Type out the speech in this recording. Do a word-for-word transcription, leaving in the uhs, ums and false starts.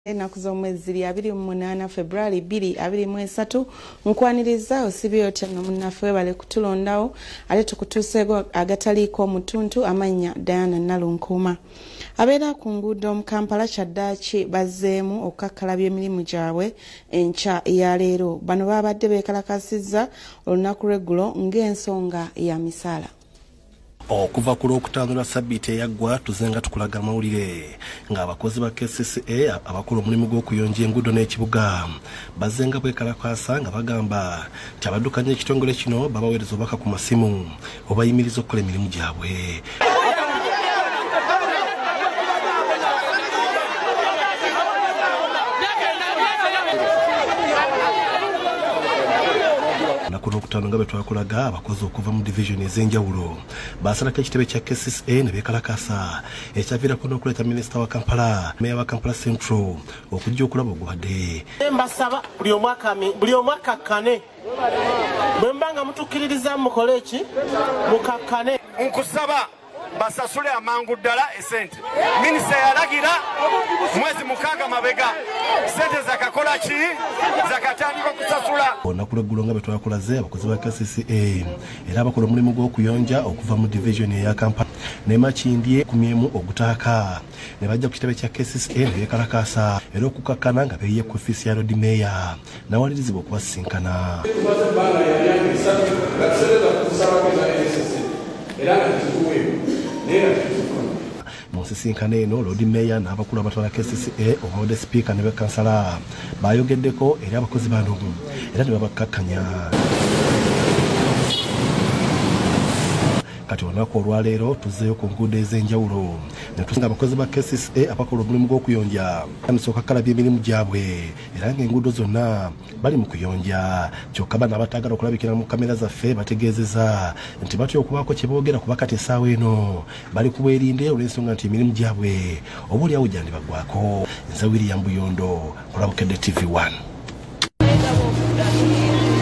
Ennaku z'omwezi abiri mu munaana February bbiri abiri mu esatu nkwaniriza osibye otya munaffe webale kutulondawo ate tukutuuseeko agataliiko omutuntu amanya Diana Nalunkuuma abeera ku nguudo mu Kampala kyaddaaki bazzeemu okukakkalabya emirimu gyabwe enkya ya leero. Bano babadde beekalakasizza olunaku lw'eggulo ng'ensonga ya misaala. Okuva ku lwokutaano lwa ssabbiiti eyaggwa tuzenga tukulaga amawulire ng'abakozi ba K C C A abakola omulimu gw'okuyonja enguudo n'ekibuga bazenga bwekalakaasa nga bagamba nti abaddukanya ekitongole kino babaweereza obubaka ku masimu obayimiriza okukola emirimu gyabwe. Nakuno okutaano nga bwe twakulaga abakozi okuva mu division ez'enjawulo basalako ekitebe kya K C C A ne beekalakasa ekyaviirako n'okuleeta minisita wa Kampala meya wa Kampala Central okujja okulaba ogubadde. Mbasaba buli omwaka buli omwaka kane bwe mbanga mutukkiririza mukole eki mukakkane nkusaba basasule amangu ddala esente. Minisita yalagira mwezi mukaaga mabega sente zakakola ki zakatandika okusasula. Olunaku lw'eggulo nga bwe twakulaze abakozi ba K C C A era abakola omulimu gw'okuyonja okuva mu division eya Kampala ne Makindye kumyemu ogutaaka ne bajja ku kitebe kya K C C A ne beekalakaasa era okukakkana nga beeyiye ku ofiisi ya Lord Mayor n'awalirizibwa okubasisinkana. Mu nsisinkano eno Lord Mayor n'abakulu abatwala K C C A omwode sipiika ne bakansala bayogeddeko eri abakozi bano era ne babakkakkanya. Kati olunaku olwaleero tuzzeeyo ku nguudo ez'enjawulo ne tusinga abakozi ba K C C A abakola omulimu gw'okuyonja banisooka okukkalabya emirimu gyabwe era ng'enguudo zonna bali mu kuyonja kyokka bano abataagala okulabikira mu kamera zaffe bategeezeza nti batya okubaako kye boogera kuba kati essaawa eno bali ku bwerinde olw'ensonga nti emirimu gyabwe oba oliawo gyandibagwako. Nze William Buyondo, Kulabukedde T V one.